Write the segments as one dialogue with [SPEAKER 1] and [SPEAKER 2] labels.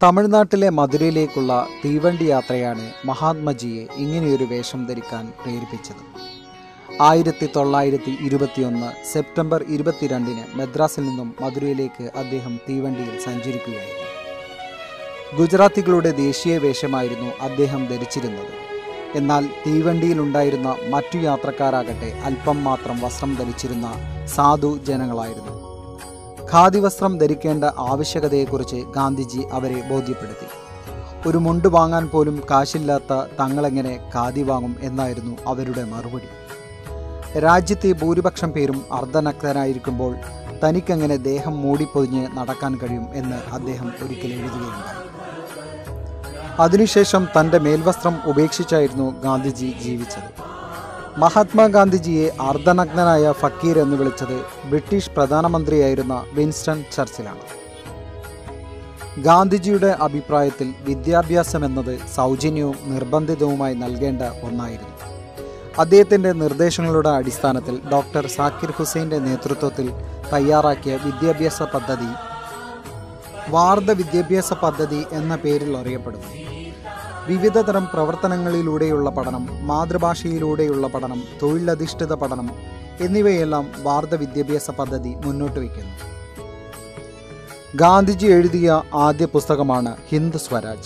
[SPEAKER 1] തമിഴ്നാട്ടിലെ മധുരയിലേക്കുള്ള തീവണ്ടി യാത്രയാണ് മഹാത്മജിയെ ഇങ്ങനെയൊരു വേഷം ധരിക്കാൻ പ്രേരിപ്പിച്ചത്. 1921 സെപ്റ്റംബർ 22 മദ്രാസിൽ നിന്നും മധുരയിലേക്ക് അദ്ദേഹം തീവണ്ടിയിൽ സഞ്ചരിക്കുകയായിരുന്നു. ഗുജറാത്തികളുടെ ദേശീയ വേഷമായിരുന്നു അദ്ദേഹം ധരിച്ചിരുന്നത്. എന്നാൽ തീവണ്ടിയിലുണ്ടായിരുന്ന മറ്റു യാത്രക്കാരാകട്ടെ അല്പം മാത്രം വസ്ത്രം ധരിച്ചിരുന്ന സാധു ജനങ്ങളായിരുന്നു. ഖാദി വസ്ത്രം ധരിക്കേണ്ട ആവശ്യകതയെക്കുറിച്ച് ഗാന്ധിജി അവരെ ബോധ്യപ്പെടുത്തി. ഒരു മുണ്ട് വാങ്ങാൻ പോലും കാശില്ലാത്ത തങ്ങളെങ്ങനെ ഖാദി വാങ്ങും എന്നായിരുന്നു അവരുടെ മറുപടി. രാജ്യത്തെ ഭൂരിപക്ഷം പേരും അർദ്ധനഗ്നരായിരിക്കുമ്പോൾ തനിക്കെങ്ങനെ ദേഹം മൂടിപ്പൊതിഞ്ഞ് നടക്കാൻ കഴിയും എന്ന് അദ്ദേഹം ഒരിക്കൽ എഴുതുകയുണ്ടായി. അതിനുശേഷം തൻ്റെ മേൽവസ്ത്രം ഉപേക്ഷിച്ചായിരുന്നു ഗാന്ധിജി ജീവിച്ചത്. മഹാത്മാഗാന്ധിജിയെ അർദ്ധനഗ്നനായ ഫക്കീർ എന്ന് വിളിച്ചത് ബ്രിട്ടീഷ് പ്രധാനമന്ത്രിയായിരുന്ന വിൻസ്റ്റൺ ചർച്ചിലാണ്. ഗാന്ധിജിയുടെ അഭിപ്രായത്തിൽ വിദ്യാഭ്യാസം എന്നത് സൗജന്യവും നിർബന്ധിതവുമായി നൽകേണ്ട ഒന്നായിരുന്നു. അദ്ദേഹത്തിൻ്റെ നിർദ്ദേശങ്ങളുടെ അടിസ്ഥാനത്തിൽ ഡോക്ടർ സാക്കിർ ഹുസൈൻ്റെ നേതൃത്വത്തിൽ തയ്യാറാക്കിയ വിദ്യാഭ്യാസ പദ്ധതി വാർദ്ധ വിദ്യാഭ്യാസ പദ്ധതി എന്ന പേരിൽ അറിയപ്പെടുന്നു. വിവിധ തരം പ്രവർത്തനങ്ങളിലൂടെയുള്ള പഠനം, മാതൃഭാഷയിലൂടെയുള്ള പഠനം, തൊഴിലധിഷ്ഠിത പഠനം എന്നിവയെല്ലാം വാർദ്ധ വിദ്യാഭ്യാസ പദ്ധതി മുന്നോട്ട് വയ്ക്കുന്നു. ഗാന്ധിജി എഴുതിയ ആദ്യ പുസ്തകമാണ് ഹിന്ദ് സ്വരാജ്.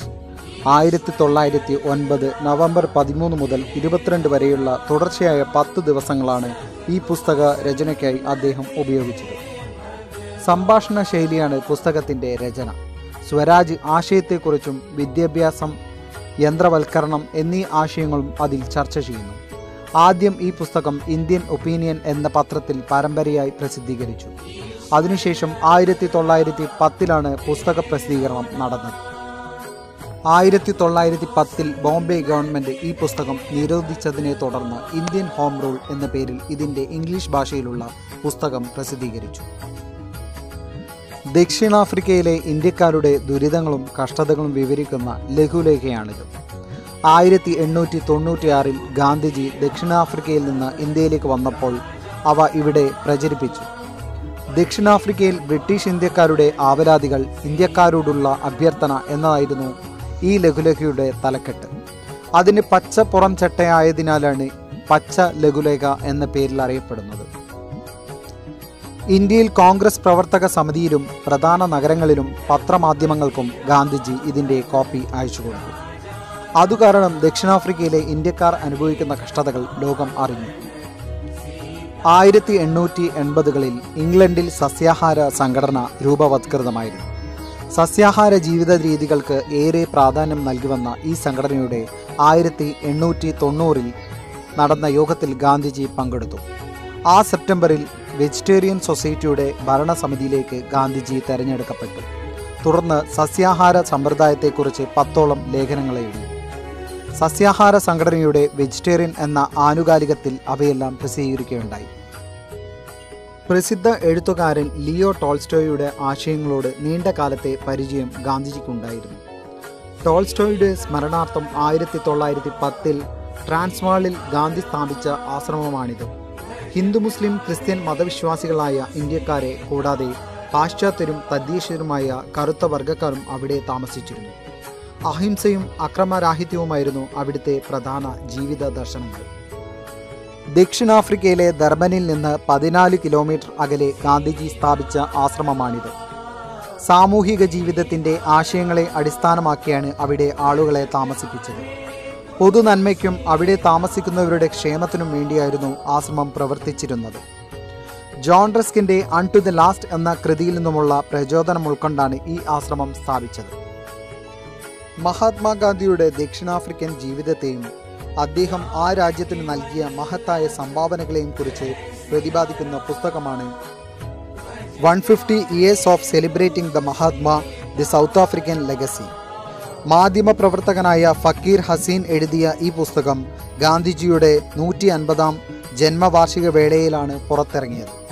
[SPEAKER 1] 1909 നവംബർ 13 മുതൽ 22 വരെയുള്ള തുടർച്ചയായ 10 ദിവസങ്ങളാണ് ഈ പുസ്തക രചനയ്ക്കായി അദ്ദേഹം ഉപയോഗിച്ചത്. സംഭാഷണ ശൈലിയാണ് പുസ്തകത്തിൻ്റെ രചന. സ്വരാജ് ആശയത്തെക്കുറിച്ചും വിദ്യാഭ്യാസം, യന്ത്രവൽക്കരണം എന്നീ ആശയങ്ങളും അതിൽ ചർച്ച ചെയ്യുന്നു. ആദ്യം ഈ പുസ്തകം ഇന്ത്യൻ ഒപ്പീനിയൻ എന്ന പത്രത്തിൽ പരമ്പരയായി പ്രസിദ്ധീകരിച്ചു. അതിനുശേഷം 1910 പുസ്തക പ്രസിദ്ധീകരണം നടന്നത്. 1910 ബോംബെ ഗവൺമെൻറ് ഈ പുസ്തകം നിരോധിച്ചതിനെ തുടർന്ന് ഇന്ത്യൻ ഹോം റൂൾ എന്ന പേരിൽ ഇതിൻ്റെ ഇംഗ്ലീഷ് ഭാഷയിലുള്ള പുസ്തകം പ്രസിദ്ധീകരിച്ചു. ദക്ഷിണാഫ്രിക്കയിലെ ഇന്ത്യക്കാരുടെ ദുരിതങ്ങളും കഷ്ടതകളും വിവരിക്കുന്ന ലഘുലേഖയാണിത്. 1896 ഗാന്ധിജി ദക്ഷിണാഫ്രിക്കയിൽ നിന്ന് ഇന്ത്യയിലേക്ക് വന്നപ്പോൾ അവ ഇവിടെ പ്രചരിപ്പിച്ചു. ദക്ഷിണാഫ്രിക്കയിൽ ബ്രിട്ടീഷ് ഇന്ത്യക്കാരുടെ ആവലാതികൾ, ഇന്ത്യക്കാരോടുള്ള അഭ്യർത്ഥന എന്നതായിരുന്നു ഈ ലഘുലേഖയുടെ തലക്കെട്ട്. അതിന് പച്ച പുറം ചട്ടയായതിനാലാണ് പച്ച ലഘുലേഖ എന്ന പേരിൽ അറിയപ്പെടുന്നത്. ഇന്ത്യയിൽ കോൺഗ്രസ് പ്രവർത്തക സമിതിയിലും പ്രധാന നഗരങ്ങളിലും പത്രമാധ്യമങ്ങൾക്കും ഗാന്ധിജി ഇതിൻ്റെ കോപ്പി അയച്ചു കൊടുത്തു. അതുകാരണം ദക്ഷിണാഫ്രിക്കയിലെ ഇന്ത്യക്കാർ അനുഭവിക്കുന്ന കഷ്ടതകൾ ലോകം അറിഞ്ഞു. 1880-കളിൽ ഇംഗ്ലണ്ടിൽ സസ്യാഹാര സംഘടന രൂപവത്കൃതമായിരുന്നു. സസ്യാഹാര ജീവിത രീതികൾക്ക് ഏറെ പ്രാധാന്യം നൽകിവന്ന ഈ സംഘടനയുടെ 1890 നടന്ന യോഗത്തിൽ ഗാന്ധിജി പങ്കെടുത്തു. ആ സെപ്റ്റംബറിൽ വെജിറ്റേറിയൻ സൊസൈറ്റിയുടെ ഭരണസമിതിയിലേക്ക് ഗാന്ധിജി തെരഞ്ഞെടുക്കപ്പെട്ടു. തുടർന്ന് സസ്യാഹാര സമ്പ്രദായത്തെക്കുറിച്ച് 10ഓളം ലേഖനങ്ങൾ എഴുതി. സസ്യാഹാര സംഘടനയുടെ വെജിറ്റേറിയൻ എന്ന ആനുകാലികത്തിൽ അവയെല്ലാം പ്രസിദ്ധീകരിക്കുകയുണ്ടായി. പ്രസിദ്ധ എഴുത്തുകാരൻ ലിയോ ടോൾസ്റ്റോയുടെ ആശയങ്ങളോട് നീണ്ട കാലത്തെ പരിചയം ഗാന്ധിജിക്കുണ്ടായിരുന്നു. ടോൾസ്റ്റോയുടെ സ്മരണാർത്ഥം 1910 ട്രാൻസ്വാളിൽ ഗാന്ധി സ്ഥാപിച്ച ആശ്രമമാണിത്. ഹിന്ദു, മുസ്ലിം, ക്രിസ്ത്യൻ മതവിശ്വാസികളായ ഇന്ത്യക്കാരെ കൂടാതെ പാശ്ചാത്യരും തദ്ദേശീയരുമായ കറുത്ത വർഗ്ഗക്കാരും അവിടെ താമസിച്ചിരുന്നു. അഹിംസയും അക്രമരാഹിത്യവുമായിരുന്നു അവിടുത്തെ പ്രധാന ജീവിത ദർശനങ്ങൾ. ദക്ഷിണാഫ്രിക്കയിലെ ദർബനിൽ നിന്ന് 14 കിലോമീറ്റർ അകലെ ഗാന്ധിജി സ്ഥാപിച്ച ആശ്രമമാണിത്. സാമൂഹിക ജീവിതത്തിൻ്റെ ആശയങ്ങളെ അടിസ്ഥാനമാക്കിയാണ് അവിടെ ആളുകളെ താമസിപ്പിച്ചത്. പൊതുനന്മയ്ക്കും അവിടെ താമസിക്കുന്നവരുടെ ക്ഷേമത്തിനും വേണ്ടിയായിരുന്നു ആശ്രമം പ്രവർത്തിച്ചിരുന്നത്. ജോൺ റസ്കിൻ്റെ അൺ ടു ദ ലാസ്റ്റ് എന്ന കൃതിയിൽ നിന്നുമുള്ള പ്രചോദനം ഉൾക്കൊണ്ടാണ് ഈ ആശ്രമം സ്ഥാപിച്ചത്. മഹാത്മാഗാന്ധിയുടെ ദക്ഷിണാഫ്രിക്കൻ ജീവിതത്തെയും അദ്ദേഹം ആ രാജ്യത്തിന് നൽകിയ മഹത്തായ സംഭാവനകളെയും കുറിച്ച് പ്രതിപാദിക്കുന്ന പുസ്തകമാണ് 150 Years of celebrating the Mahatma, the South African legacy. മാധ്യമപ്രവർത്തകനായ ഫക്കീർ ഹസീൻ എഴുതിയ ഈ പുസ്തകം ഗാന്ധിജിയുടെ 150ാം ജന്മവാർഷിക വേളയിലാണ് പുറത്തിറങ്ങിയത്.